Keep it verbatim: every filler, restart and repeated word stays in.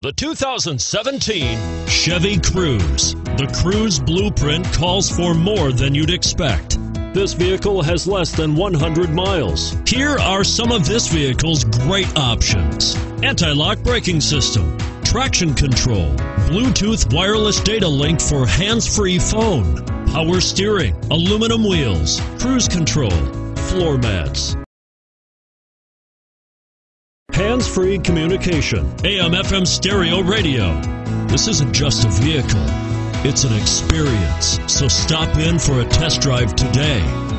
The two thousand seventeen Chevy Cruze. The Cruze blueprint calls for more than you'd expect. This vehicle has less than one hundred miles. Here are some of this vehicle's great options: anti-lock braking system, traction control, Bluetooth wireless data link for hands-free phone, power steering, aluminum wheels, cruise control, floor mats, hands-free communication, A M F M stereo radio. This isn't just a vehicle, it's an experience. So stop in for a test drive today.